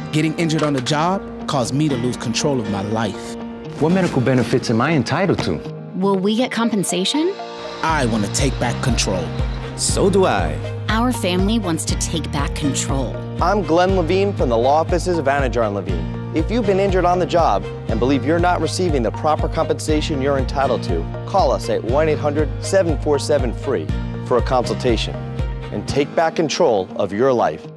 Getting injured on the job caused me to lose control of my life. What medical benefits am I entitled to? Will we get compensation? I want to take back control. So do I. Our family wants to take back control. I'm Glenn Levine from the law offices of Anidjar and Levine. If you've been injured on the job and believe you're not receiving the proper compensation you're entitled to, call us at 1-800-747-FREE for a consultation and take back control of your life.